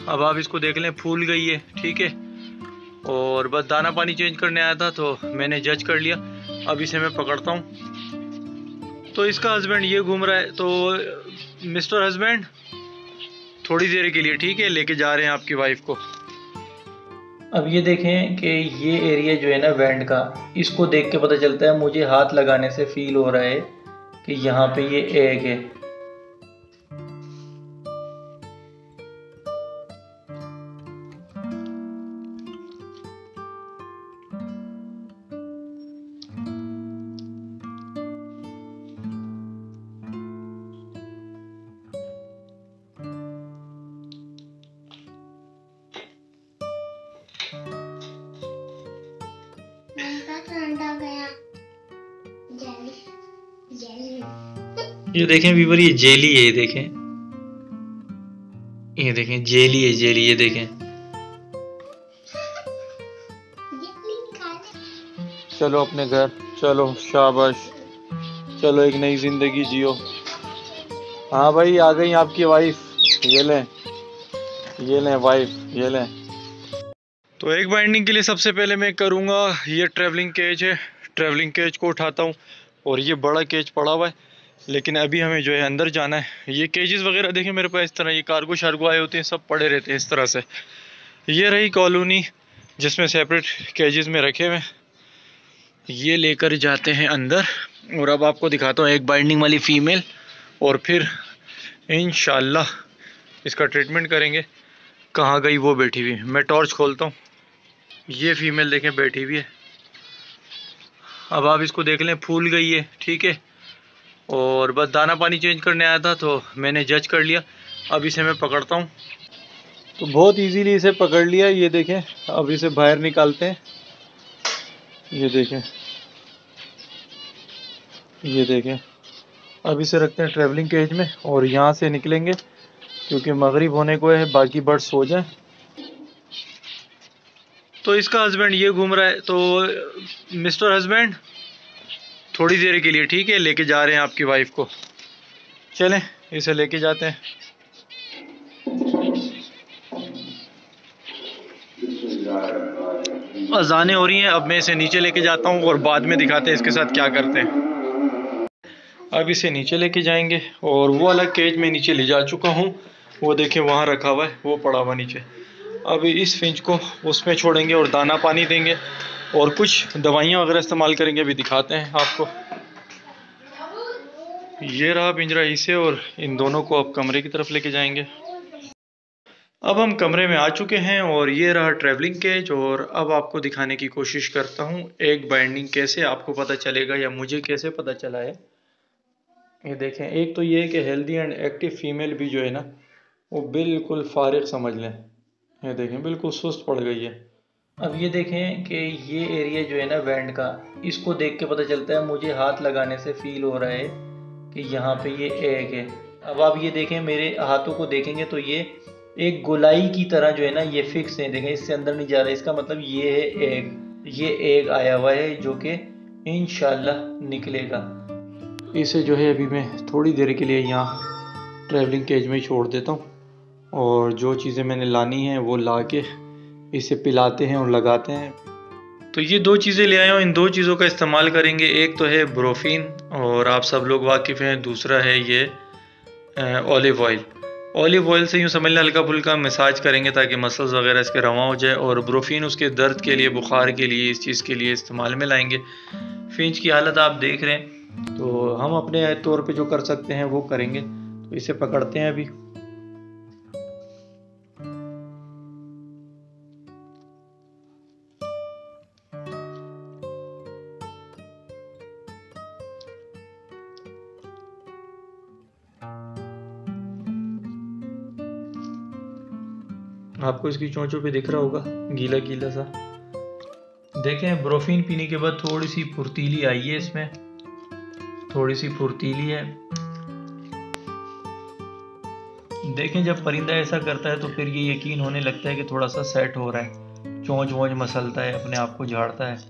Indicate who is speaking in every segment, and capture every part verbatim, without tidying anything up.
Speaker 1: अब आप इसको देख लें, फूल गई है, ठीक है। और बस दाना पानी चेंज करने आया था तो मैंने जज कर लिया। अब इसे मैं पकड़ता हूँ। तो इसका हस्बैंड ये घूम रहा है, तो मिस्टर हस्बैंड थोड़ी देर के लिए, ठीक है, लेके जा रहे हैं आपकी वाइफ को। अब ये देखें कि ये एरिया जो है ना वेंट का, इसको देख के पता चलता है, मुझे हाथ लगाने से फील हो रहा है कि यहाँ पे ये एग है। ये देखें व्यूअर, ये जेली है, ये देखें, ये देखें जेली है, जेली, ये देखें। चलो अपने घर, चलो शाबाश, चलो एक नई जिंदगी जियो। हाँ भाई, आ गई आपकी वाइफ, ये लें, ये लें वाइफ, ये लें। तो एक बाइंडिंग के लिए सबसे पहले मैं करूँगा, ये ट्रैवलिंग केज है, ट्रैवलिंग केज को उठाता हूँ। और ये बड़ा केज पड़ा हुआ है, लेकिन अभी हमें जो है अंदर जाना है। ये केजेस वगैरह देखें मेरे पास, इस तरह ये कार्गो शार्गो आए होते हैं, सब पड़े रहते हैं इस तरह से। ये रही कॉलोनी जिसमें सेपरेट केजेस में रखे हुए, ये लेकर जाते हैं अंदर। और अब आपको दिखाता हूँ एक बाइंडिंग वाली फ़ीमेल, और फिर इंशाल्लाह इसका ट्रीटमेंट करेंगे। कहाँ गई वो बैठी हुई, मैं टॉर्च खोलता हूँ। ये फीमेल देखें बैठी हुई है। अब आप इसको देख लें, फूल गई है, ठीक है। और बस दाना पानी चेंज करने आया था तो मैंने जज कर लिया। अब इसे मैं पकड़ता हूँ। तो बहुत इजीली इसे पकड़ लिया, ये देखें। अब इसे बाहर निकालते हैं, ये देखें, ये देखें। अब इसे रखते हैं ट्रैवलिंग केज में और यहाँ से निकलेंगे क्योंकि मगरिब होने को है, बाकी बर्ड सो जाएं। तो इसका हस्बैंड ये घूम रहा है, तो मिस्टर हस्बैंड थोड़ी देर के लिए, ठीक है, लेके जा रहे हैं आपकी वाइफ को। चलें इसे लेके जाते हैं। अजानें हो रही हैं, अब मैं इसे नीचे लेके जाता हूँ और बाद में दिखाते हैं इसके साथ क्या करते हैं। अब इसे नीचे लेके जाएंगे और वो अलग केज में नीचे ले जा चुका हूँ, वो देखें वहाँ रखा हुआ है, वो पड़ा हुआ नीचे। अब इस फिंच को उसमें छोड़ेंगे और दाना पानी देंगे और कुछ दवाइयाँ वगैरह इस्तेमाल करेंगे, अभी दिखाते हैं आपको। ये रहा पिंजरा इसे, और इन दोनों को अब कमरे की तरफ लेके जाएंगे। अब हम कमरे में आ चुके हैं और ये रहा ट्रैवलिंग केज। और अब आपको दिखाने की कोशिश करता हूँ एक बाइंडिंग कैसे आपको पता चलेगा, या मुझे कैसे पता चला है। ये देखें, एक तो ये है कि हेल्दी एंड एक्टिव फीमेल भी जो है ना, वो बिल्कुल फारिग समझ लें। ये देखें बिल्कुल सुस्त पड़ गई है। अब ये देखें कि ये एरिया जो है ना वेंट का, इसको देख के पता चलता है, मुझे हाथ लगाने से फील हो रहा है कि यहाँ पे ये एग है। अब आप ये देखें, मेरे हाथों को देखेंगे तो ये एक गोलाई की तरह जो है ना, ये फिक्स है, देखें इससे अंदर नहीं जा रहा है। इसका मतलब ये है एग, ये एग आया हुआ है जो कि इंशाल्लाह निकलेगा। इसे जो है अभी मैं थोड़ी देर के लिए यहाँ ट्रैवलिंग केज में छोड़ देता हूँ, और जो चीज़ें मैंने लानी हैं वो ला के इसे पिलाते हैं और लगाते हैं। तो ये दो चीज़ें ले आए हूँ, इन दो चीज़ों का इस्तेमाल करेंगे। एक तो है ब्रोफीन, और आप सब लोग वाकिफ़ हैं। दूसरा है ये ऑलिव ऑयल। ऑलिव ऑयल से यूँ समझ लें हल्का फुल्का मसाज करेंगे ताकि मसल्स वगैरह इसके रवा हो जाए। और ब्रोफीन उसके दर्द के लिए, बुखार के लिए, इस चीज़ के लिए इस्तेमाल में लाएंगे। फिंच की हालत आप देख रहे हैं, तो हम अपने तौर पे जो कर सकते हैं वो करेंगे। तो इसे पकड़ते हैं अभी। आपको इसकी चोंचों पे दिख रहा होगा गीला गीला सा। देखें ब्रोफीन पीने के बाद थोड़ी सी फुर्तीली आई है इसमें, थोड़ी सी फुर्तीली है। देखें जब परिंदा ऐसा करता है तो फिर ये यकीन होने लगता है कि थोड़ा सा सेट हो रहा है, चोंच वोंच मसलता है, अपने आप को झाड़ता है।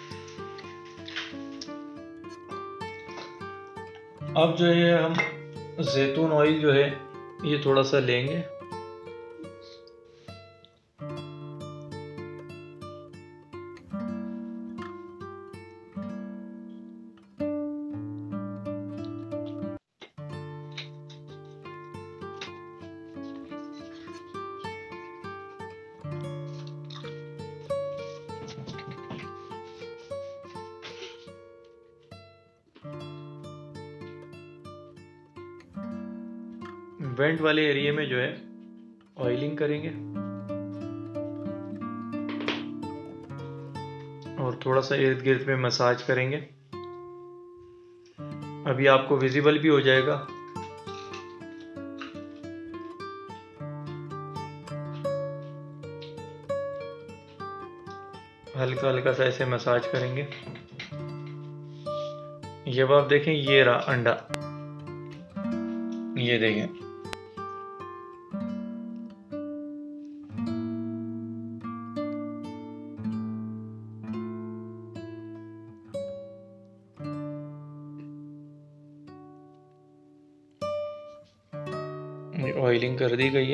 Speaker 1: अब जो है हम जैतून ऑयल जो है ये थोड़ा सा लेंगे। वेंट वाले एरिया में जो है ऑयलिंग करेंगे और थोड़ा सा इर्द गिर्द में मसाज करेंगे। अभी आपको विजिबल भी हो जाएगा। हल्का हल्का सा ऐसे मसाज करेंगे। ये अब आप देखें, ये रहा अंडा, ये देखें। ऑयलिंग कर दी गई है।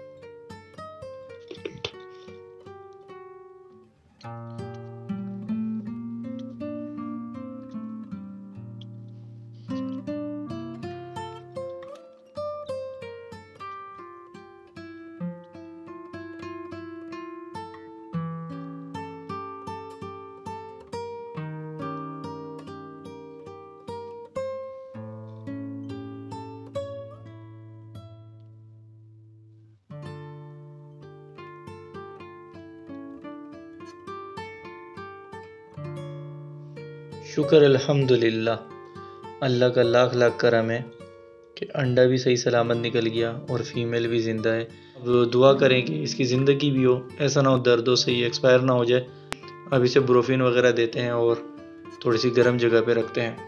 Speaker 1: शुक्र अल्हम्दुलिल्लाह, अल्लाह का लाख लाख करम है कि अंडा भी सही सलामत निकल गया और फीमेल भी ज़िंदा है। अब दुआ करें कि इसकी ज़िंदगी भी हो, ऐसा ना हो दर्द हो, सही एक्सपायर ना हो जाए। अब इसे ब्रोफिन वगैरह देते हैं और थोड़ी सी गर्म जगह पे रखते हैं।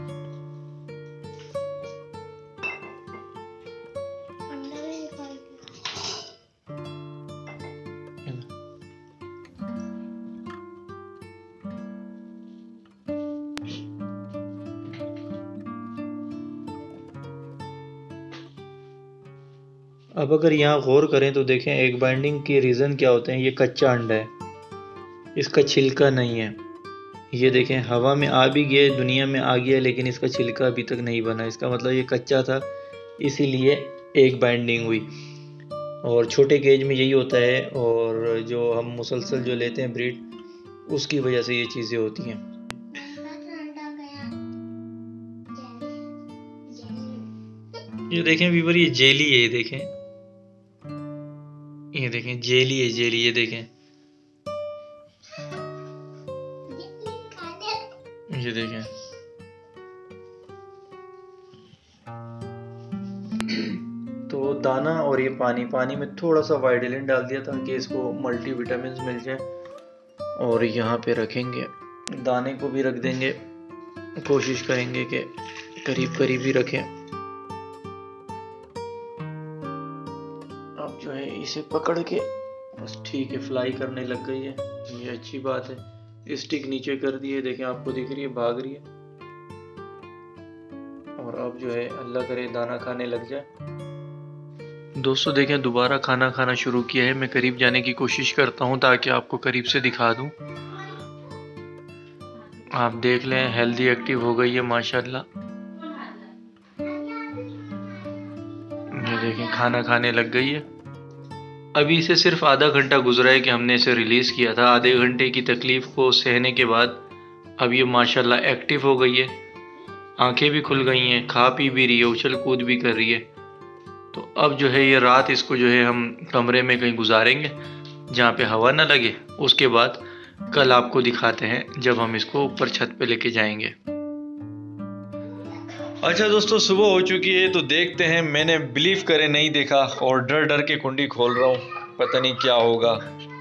Speaker 1: अब अगर यहाँ गौर करें तो देखें एक बाइंडिंग के रीज़न क्या होते हैं। ये कच्चा अंडा है, इसका छिलका नहीं है। ये देखें हवा में आ भी गया, दुनिया में आ गया, लेकिन इसका छिलका अभी तक नहीं बना। इसका मतलब ये कच्चा था, इसीलिए एक बाइंडिंग हुई। और छोटे केज में यही होता है, और जो हम मुसलसल जो लेते हैं ब्रीड, उसकी वजह से ये चीज़ें होती हैं। ये देखें व्यूअर, ये जेली है, ये देखें, ये देखें जेली है, जेली, ये देखें, ये देखें। तो दाना और ये पानी पानी में थोड़ा सा वाइडेलिन डाल दिया ताकि इसको मल्टी विटामिन मिल जाए। और यहाँ पे रखेंगे, दाने को भी रख देंगे, कोशिश करेंगे कि करीब करीब ही रखें। अब जो है इसे पकड़ के बस ठीक है, फ्लाई करने लग गई है, ये अच्छी बात है। स्टिक नीचे कर दी है, देखें आपको दिख रही है, भाग रही है। और अब जो है अल्लाह करे दाना खाने लग जाए। दोस्तों देखें दोबारा खाना खाना शुरू किया है। मैं करीब जाने की कोशिश करता हूँ ताकि आपको करीब से दिखा दूँ। आप देख लें, हेल्दी एक्टिव हो गई है माशाल्लाह। ये देखें खाना खाने लग गई है। अभी से सिर्फ आधा घंटा गुजरा है कि हमने इसे रिलीज़ किया था। आधे घंटे की तकलीफ़ को सहने के बाद अब ये माशाल्लाह एक्टिव हो गई है, आंखें भी खुल गई हैं, खा पी भी रही है, उछल कूद भी कर रही है। तो अब जो है ये रात इसको जो है हम कमरे में कहीं गुजारेंगे जहाँ पे हवा ना लगे। उसके बाद कल आपको दिखाते हैं जब हम इसको ऊपर छत पे लेके जाएंगे। अच्छा दोस्तों, सुबह हो चुकी है, तो देखते हैं। मैंने बिलीव करे नहीं देखा और डर डर के कुंडी खोल रहा हूँ, पता नहीं क्या होगा।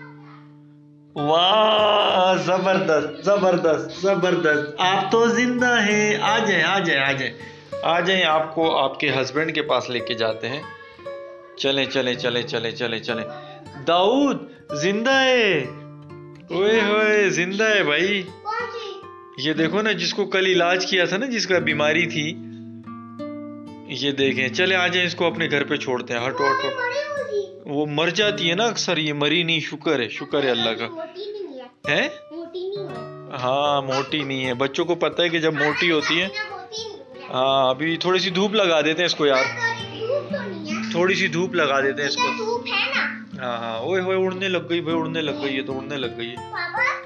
Speaker 1: वाह, जबरदस्त जबरदस्त जबरदस्त, आप तो जिंदा हैं। आ जाए आ जाए आ जाए आ जाए, आपको आपके हस्बैंड के पास लेके जाते हैं। चले चले चले चले चले चले। दाऊद जिंदा है, ओए होए जिंदा है भाई। ये देखो ना, जिसको कल इलाज किया था ना, जिसका बीमारी थी, ये देखें, चले आ जाए इसको अपने घर पे छोड़ते हैं। हटो हटो, वो मर जाती है ना अक्सर, ये मरी नहीं, शुक्र है, शुक्र है अल्लाह का। है हाँ मोटी नहीं है, बच्चों को पता है कि जब मोटी होती है। हाँ अभी थोड़ी सी धूप लगा देते हैं इसको यार, थोड़ी सी धूप लगा देते हैं इसको। हाँ हाँ ओए होए उड़ने लग गई भाई, उड़ने लग गई है तो उड़ने लग गई है।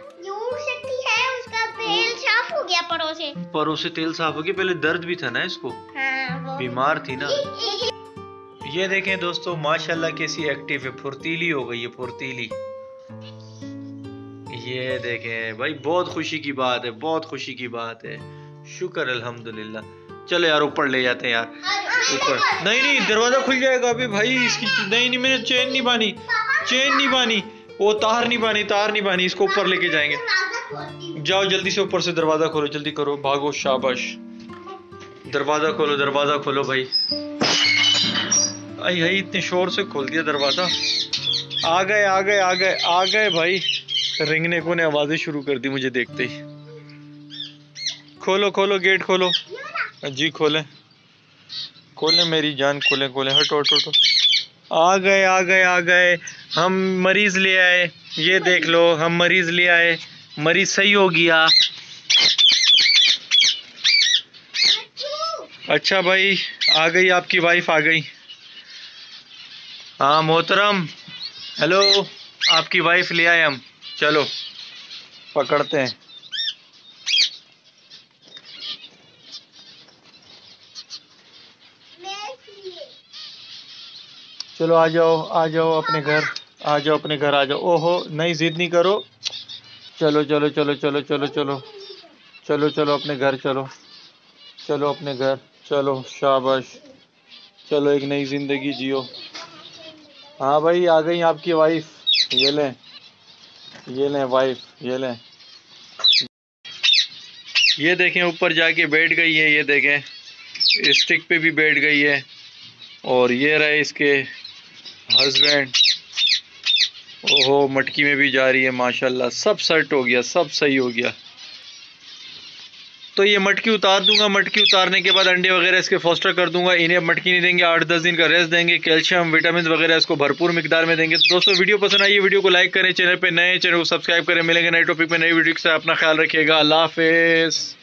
Speaker 1: परों से परों से तेल साफ हो गया, पहले दर्द भी था ना इसको। हाँ, बीमार थी ना। ये देखें दोस्तों माशाल्लाह कैसी एक्टिव है, फुर्तीली हो गई है, फुर्तीली। ये देखें भाई, बहुत खुशी की बात है, बहुत खुशी की बात है, शुक्र अल्हम्दुलिल्लाह। चलो यार ऊपर ले जाते हैं यार, ऊपर। नहीं नहीं दरवाजा खुल जाएगा अभी भाई इसकी। नहीं नहीं मैंने चेन नहीं बानी, चेन नहीं बानी, वो तार नहीं बानी, तार नहीं बानी, इसको ऊपर लेके जाएंगे। जाओ जल्दी से ऊपर से दरवाजा खोलो, जल्दी करो, भागो, शाबाश। दरवाजा खोलो, दरवाजा खोलो भाई। आई आई इतने शोर से खोल दिया दरवाजा। आ गए आ गए आ गए आ गए भाई। रिंगने को ने आवाजें शुरू कर दी मुझे देखते ही। खोलो खोलो गेट खोलो। जी खोले खोले मेरी जान, खोले खोले। हटो हटो हटो। आ गए आ गए आ गए, हम मरीज ले आए। ये देख लो हम मरीज ले आए, मरीज सही हो गया। अच्छा भाई आ गई आपकी वाइफ, आ गई। हाँ मोहतरम, हेलो, आपकी वाइफ ले आए हम। चलो पकड़ते हैं। चलो आ जाओ आ जाओ अपने घर, आ जाओ अपने घर आ जाओ। ओहो नहीं जिद नहीं करो, चलो चलो चलो चलो चलो चलो चलो चलो अपने घर चलो, चलो अपने घर चलो, शाबाश। चलो एक नई जिंदगी जियो। हाँ भाई आ गई आपकी वाइफ, ये लें ये लें वाइफ, ये लें। ये देखें ऊपर जाके बैठ गई है, ये देखें स्टिक पे भी बैठ गई है। और ये रहे इसके हस्बैंड। ओहो मटकी में भी जा रही है माशाल्लाह, सब सेट हो गया, सब सही हो गया। तो ये मटकी उतार दूंगा, मटकी उतारने के बाद अंडे वगैरह इसके फोस्टर कर दूंगा। इन्हें मटकी नहीं देंगे, आठ दस दिन का रेस्ट देंगे, कैल्शियम विटामिन वगैरह इसको भरपूर मिकदार में देंगे। तो दोस्तों वीडियो पसंद आई, वीडियो को लाइक करें, चैनल पे नए चैनल को सब्सक्राइब करें। मिलेंगे नए टॉपिक में नई वीडियो के साथ, अपना ख्याल रखिएगा, अल्लाह हाफिज़।